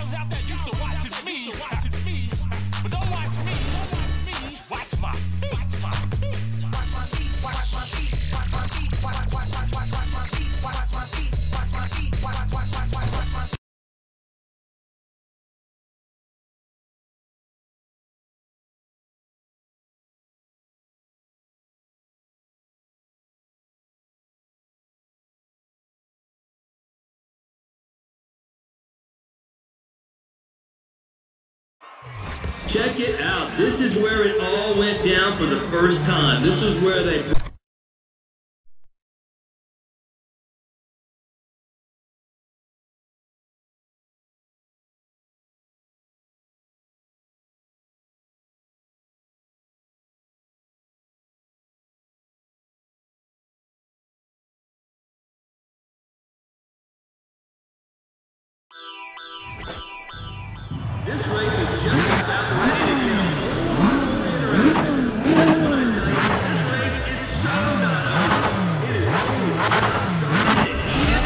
y'all out there used to watching me, but don't watch me, watch my feet, watch my feet, watch my feet, watch my feet, watch my feet, watch my feet, watch my feet, watch my feet, watch my feet, watch my feet. Check it out. This is where it all went down for the first time. This is where they... This race is just about ready to get a whole lot interesting. That's what I tell you. This race is so not over. It is only just starting to heat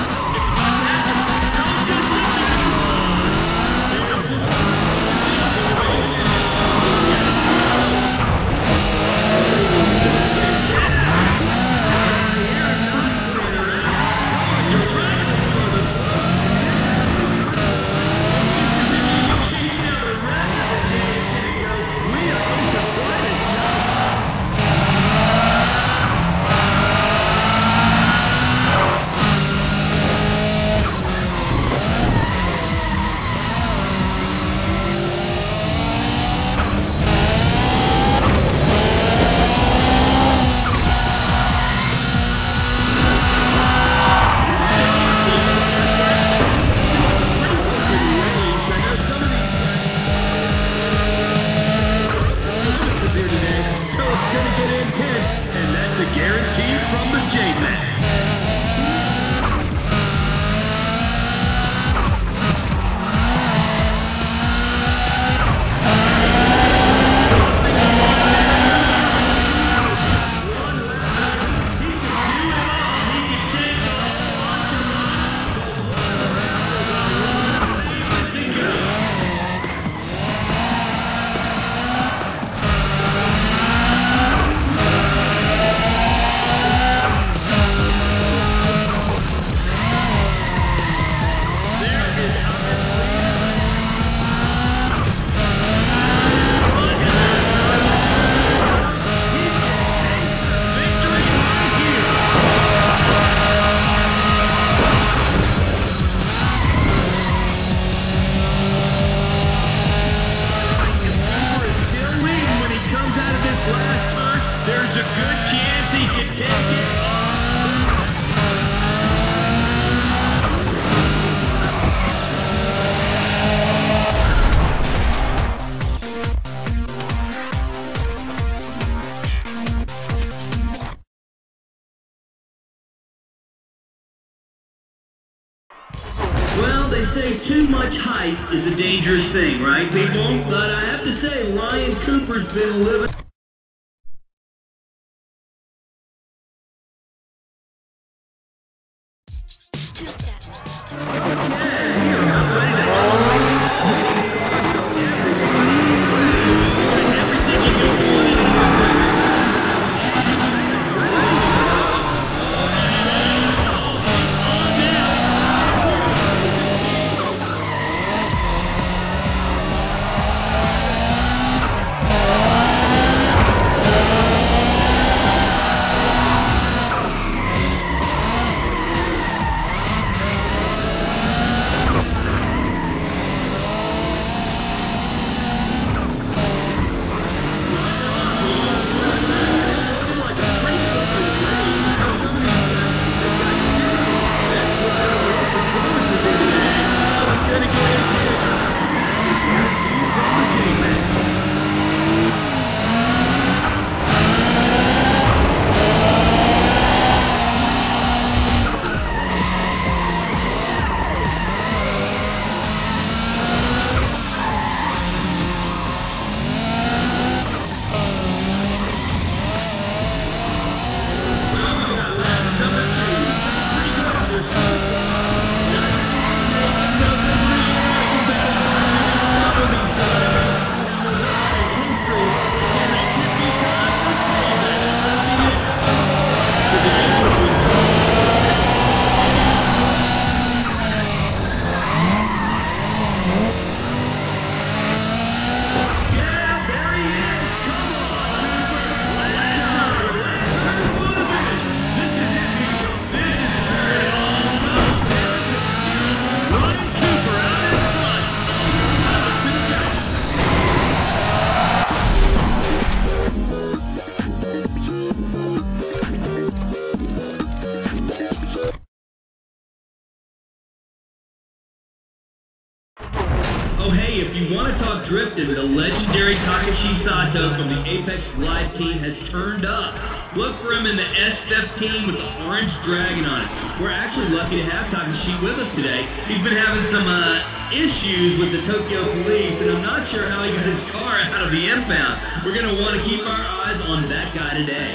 They say too much hype is a dangerous thing, right, people? But I have to say, Ryan Cooper's been living... drifting, the legendary Takashi Sato from the Apex Glide team has turned up. Look for him in the S15 with the orange dragon on it. We're actually lucky to have Takashi with us today. He's been having some issues with the Tokyo police, and I'm not sure how he got his car out of the impound. We're going to want to keep our eyes on that guy today.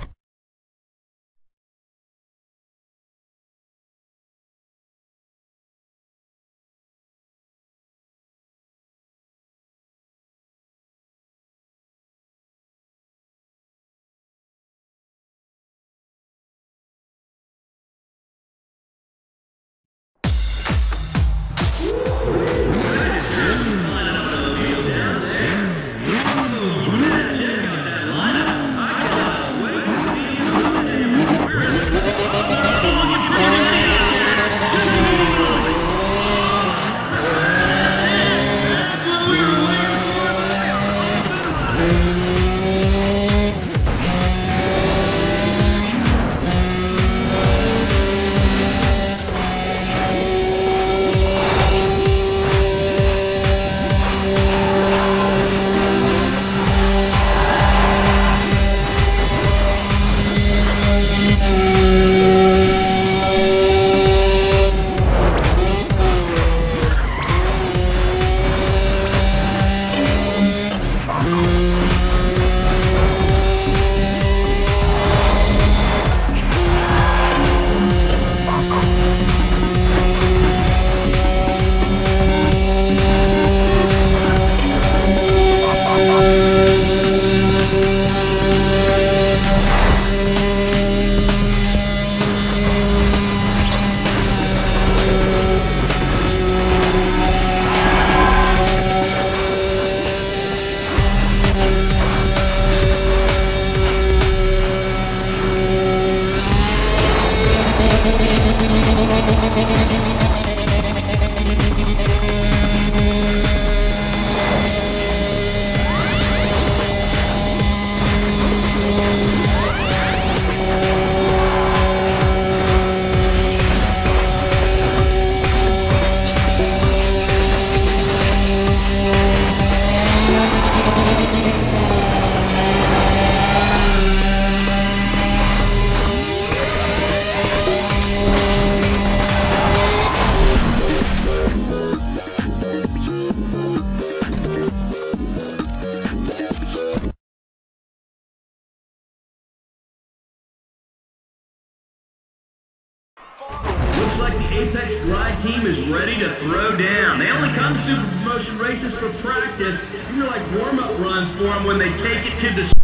Looks like the Apex Glide team is ready to throw down. They only come to Super Promotion races for practice. These are like warm-up runs for them when they take it to the...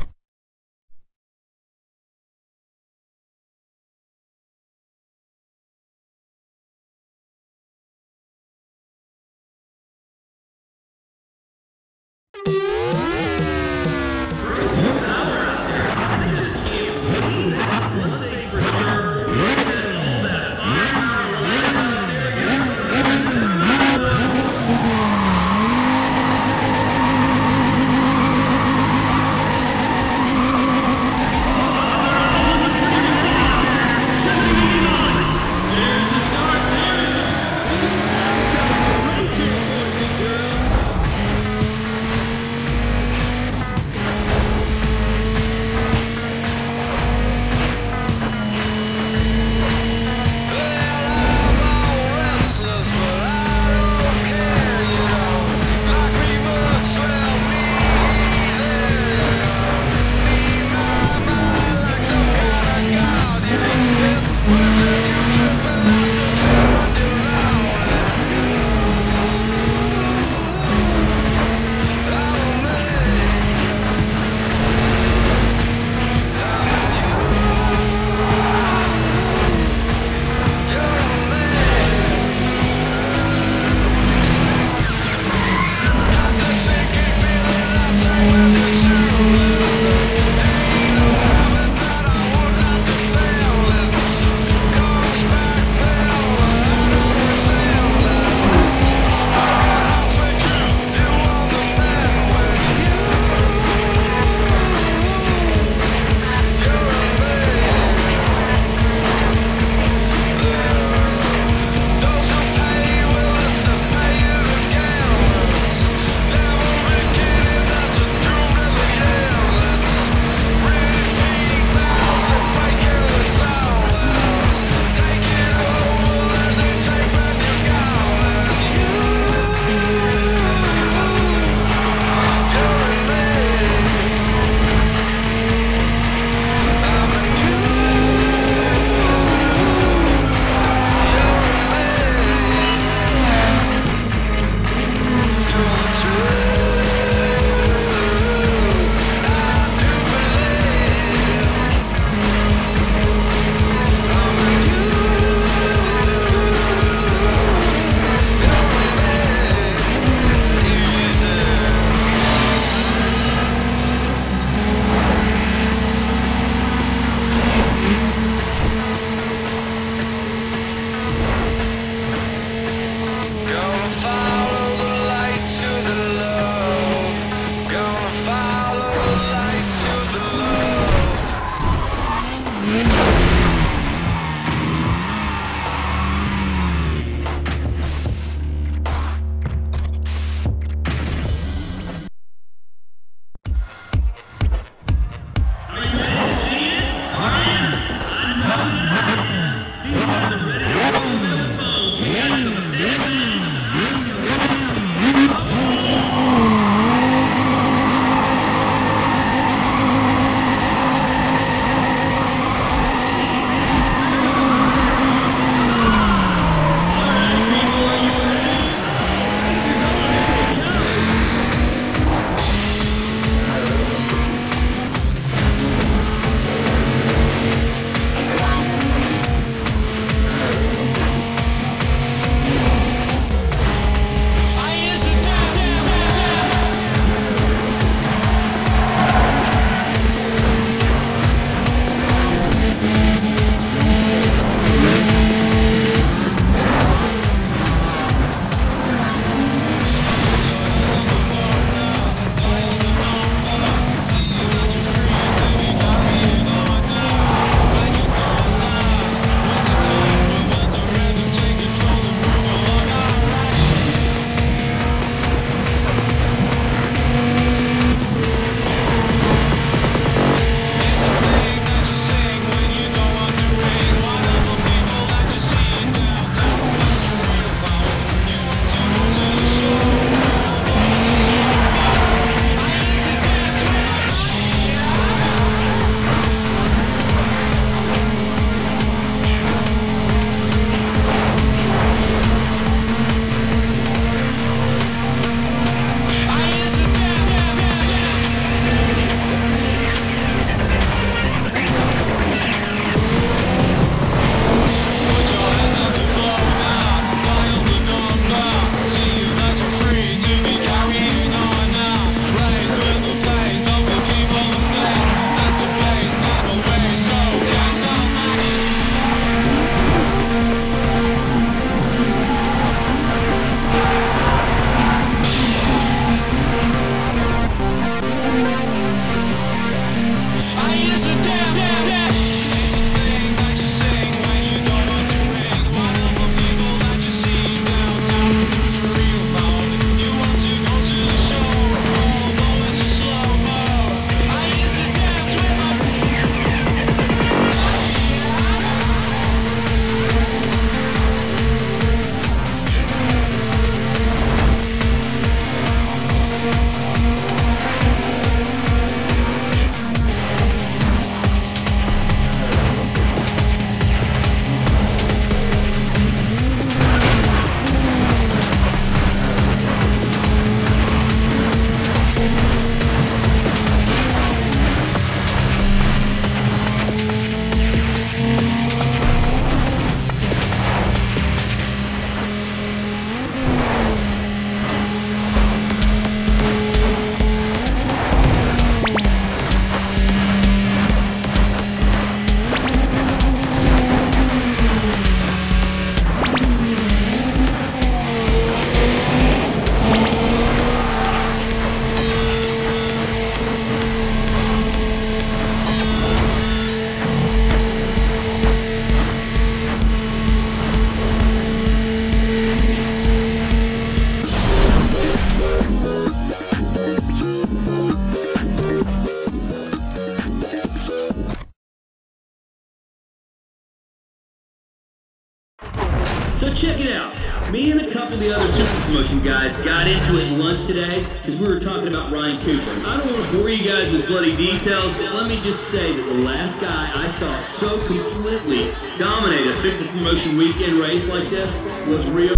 So check it out. Me and a couple of the other Super Promotion guys got into it once today because we were talking about Ryan Cooper. I don't want to bore you guys with bloody details, but let me just say that the last guy I saw so completely dominate a Super Promotion weekend race like this was Rio.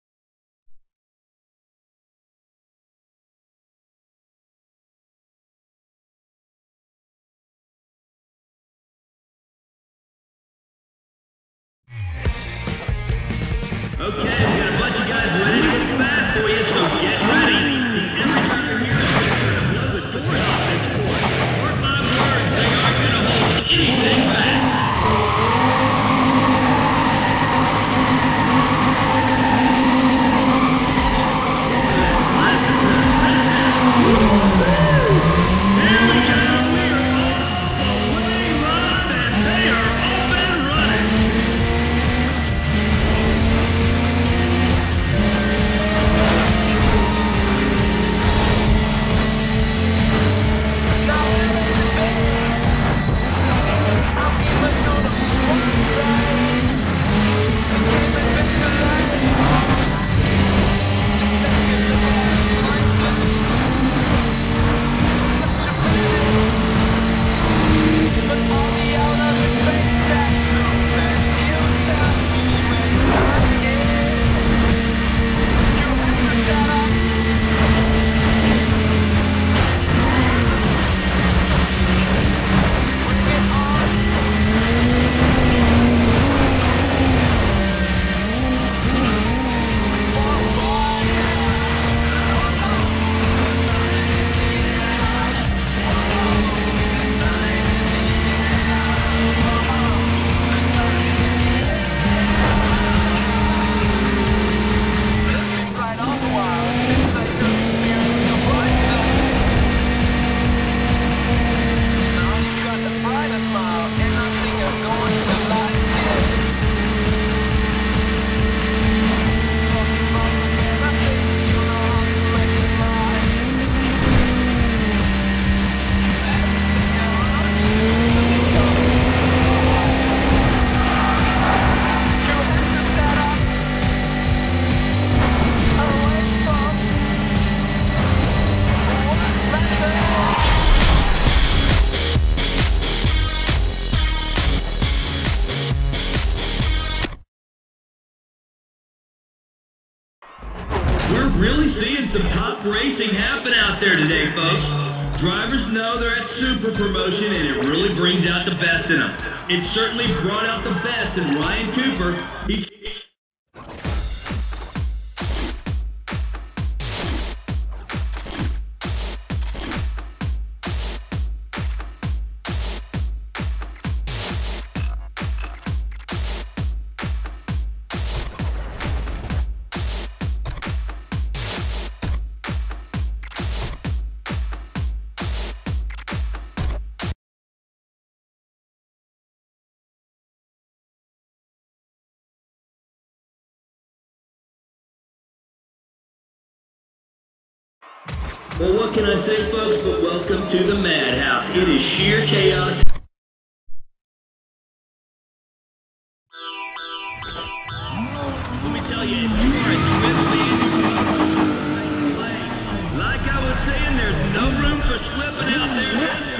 Okay, we got a bunch of guys ready to get fast for you, so get ready. Because every time you're here, you're going to blow the doors off this board. Mark my words, they aren't going to hold anything back. Here we go. We are off the way line, and they are We're really seeing some top racing happen out there today, folks. Drivers know they're at Super Promotion, and it really brings out the best in them. It certainly brought out the best in Ryan Cooper. He's well, what can I say, folks, but welcome to the Madhouse. It is sheer chaos. Let me tell you, if you are a Twin fan, you are in the right place. Like I was saying, there's no room for slipping out there.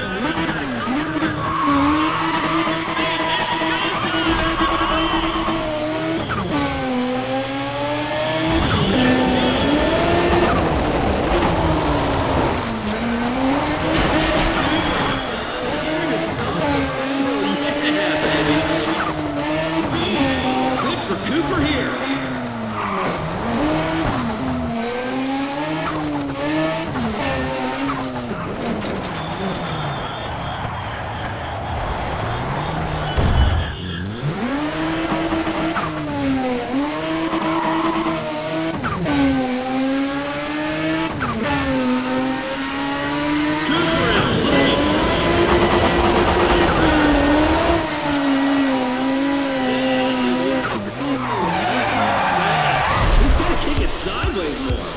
Cooper here. Sideways more.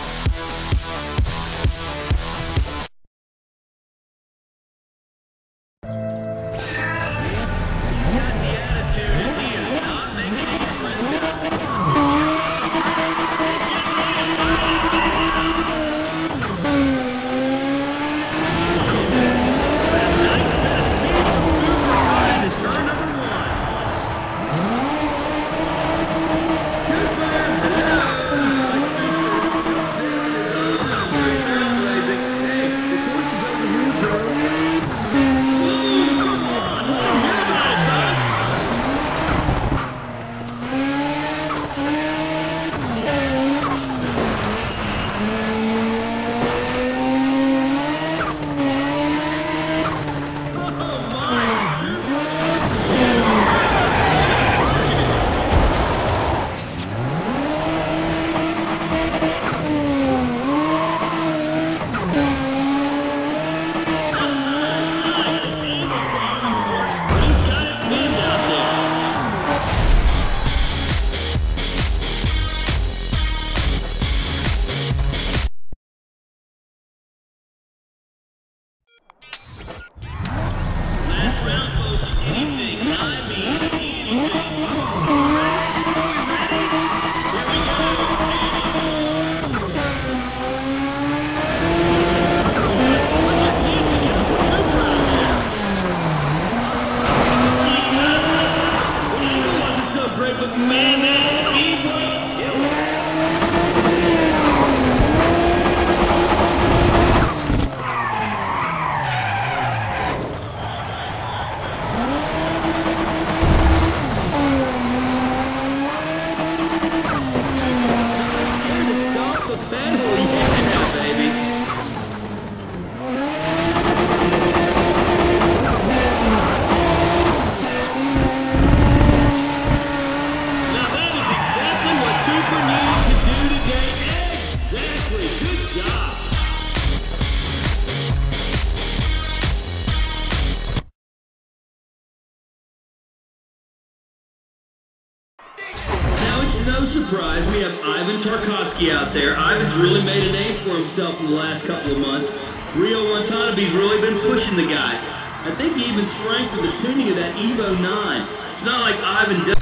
No surprise, we have Ivan Tarkovsky out there. Ivan's really made a name for himself in the last couple of months. Rio Watanabe's really been pushing the guy. I think he even sprang for the tuning of that Evo 9. It's not like Ivan does.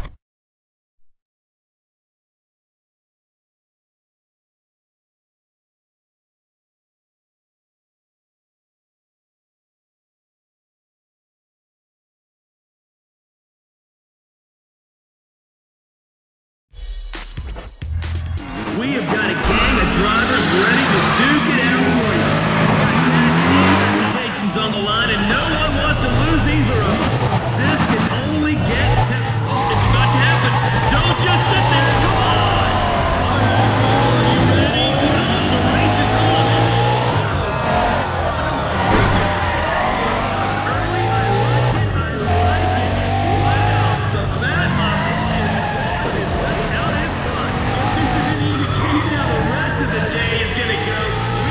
We have got a gang of drivers ready to duke it out. Reputations on the line, and no one wants to lose either of them. This can only get... Oh, it's about to happen. Don't just sit there. Come on. Are you ready? The race is on. Early, I like it. Wow, the bad mama is out in front. This is an indication how the rest of the day is going to go.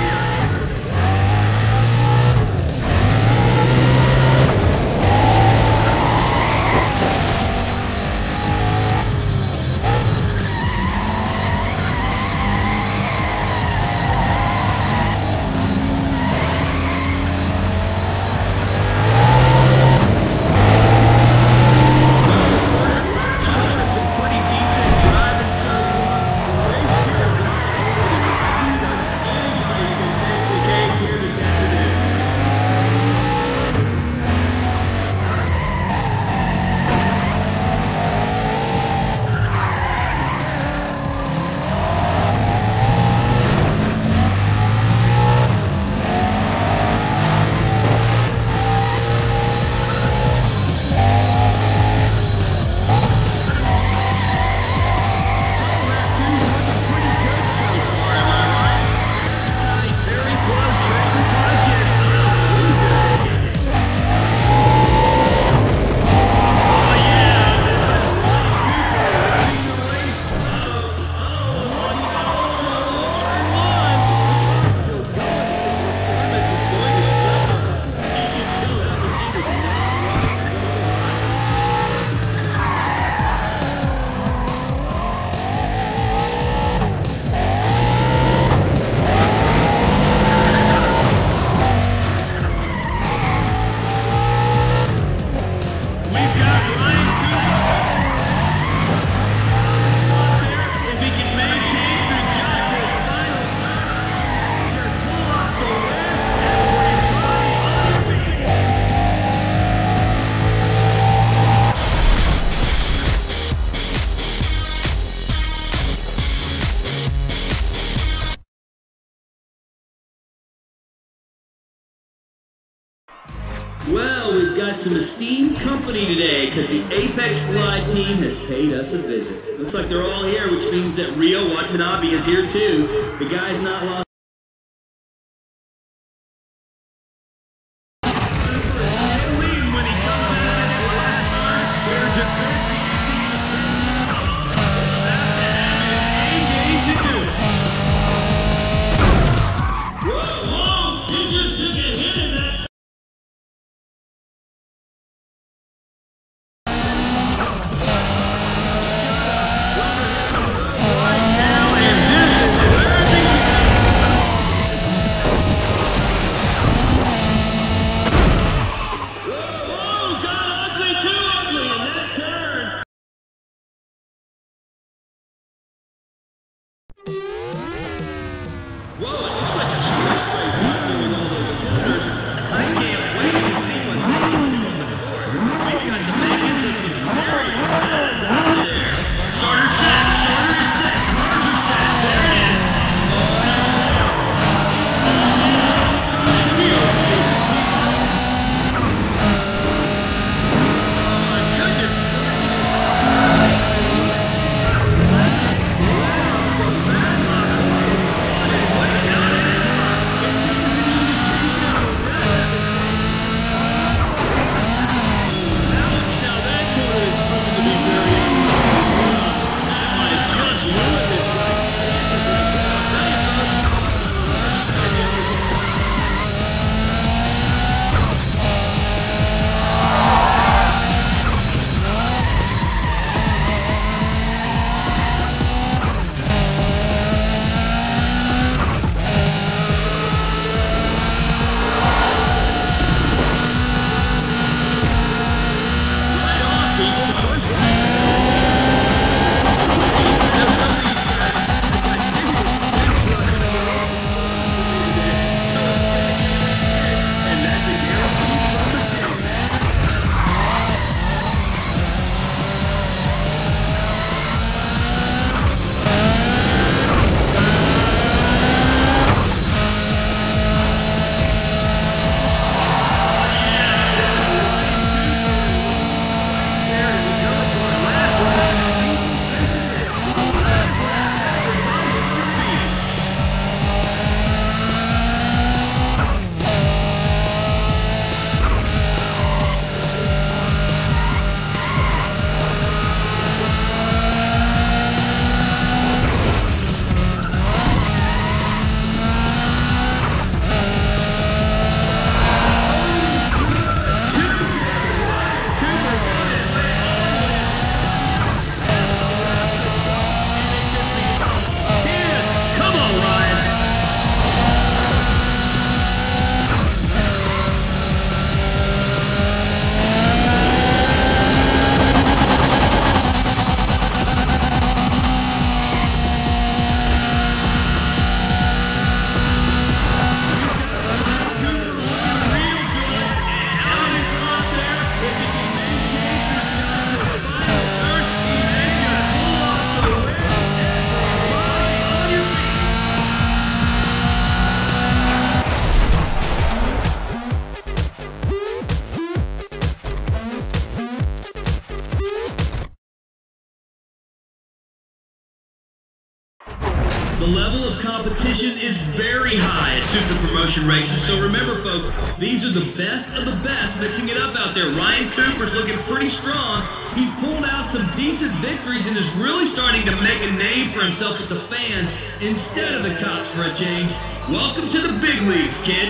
Well, we've got some esteemed company today because the Apex Glide team has paid us a visit. Looks like they're all here, which means that Ryo Watanabe is here too. The guy's not lost. The level of competition is very high at super promotion races, so remember folks, these are the best of the best mixing it up out there. Ryan Cooper's looking pretty strong. He's pulled out some decent victories and is really starting to make a name for himself with the fans instead of the cops for a change. Welcome to the big leagues, kid.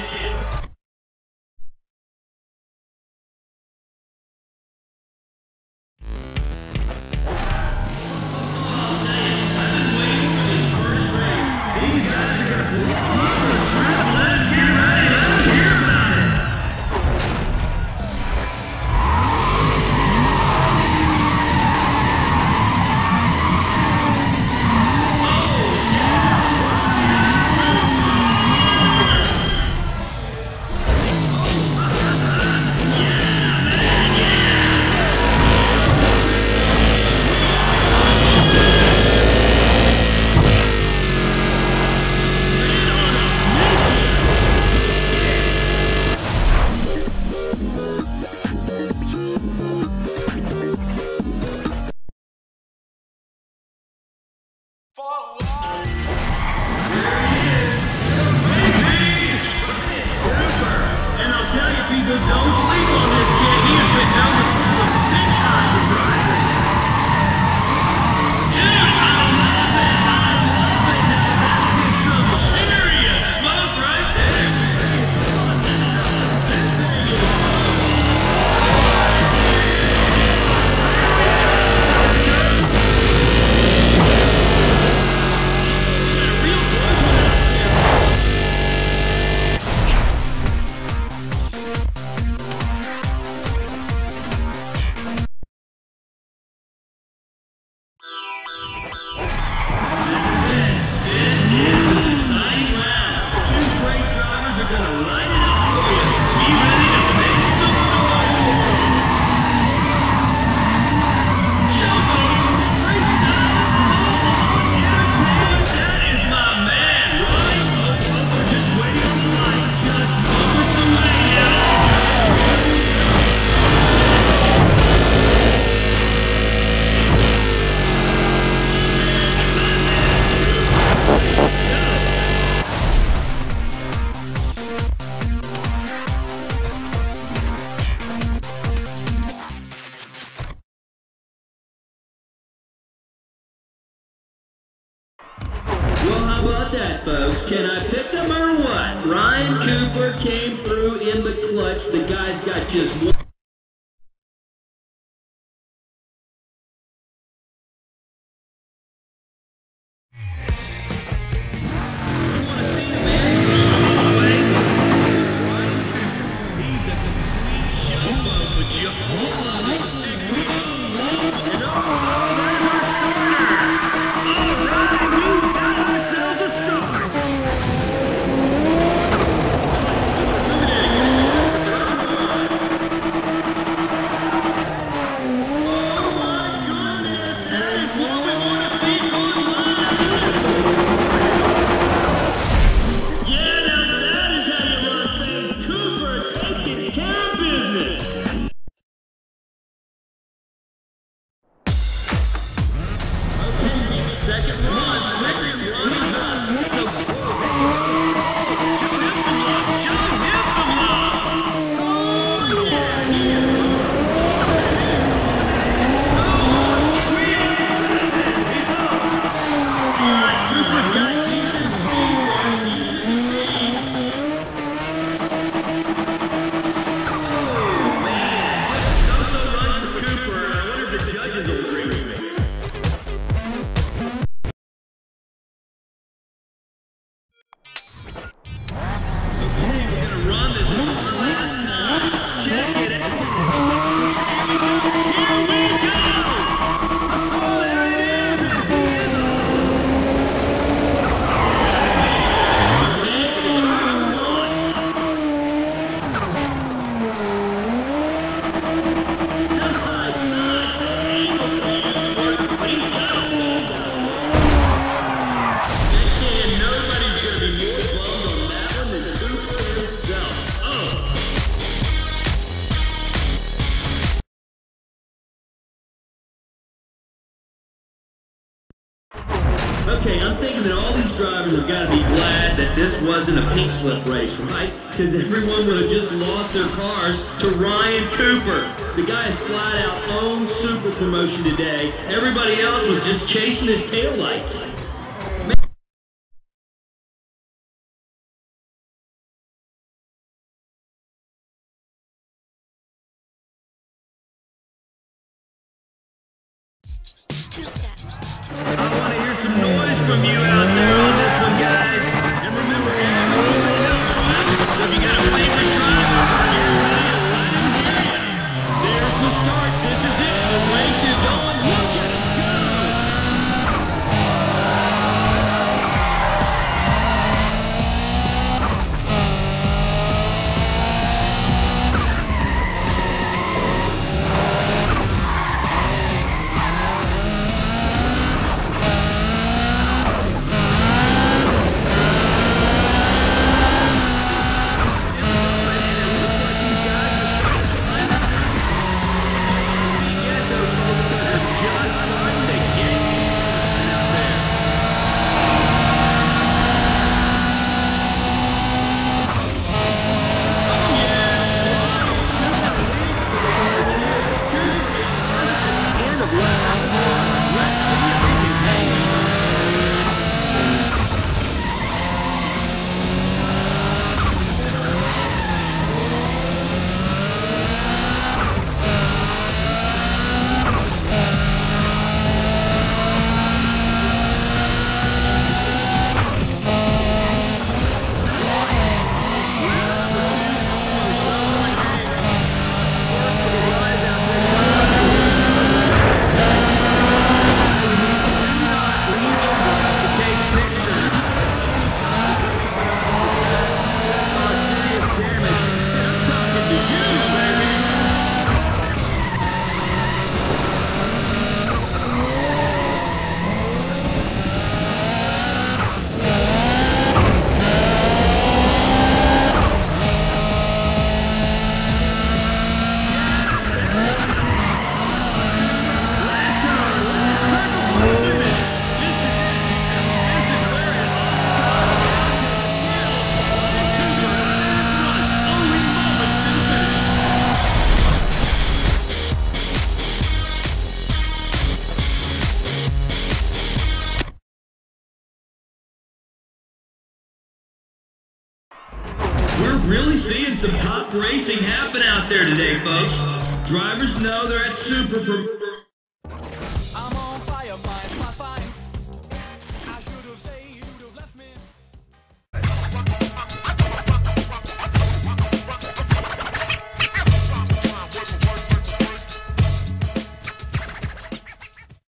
Folks, can I pick them or what? Ryan Cooper came through in the clutch. The guy's got just one. Okay, I'm thinking that all these drivers have got to be glad that this wasn't a pink slip race, right? Because everyone would have just lost their cars to Ryan Cooper. The guy has flat out owned Super Promotion today. Everybody else was just chasing his taillights. I want to hear some noise from you out there on this one, guys. And remember, everybody knows one. So if you got a favorite driver, there's the start. This is it. The race is on. Look at us go. We're really seeing some top racing happen out there today, folks. Drivers know they're at Super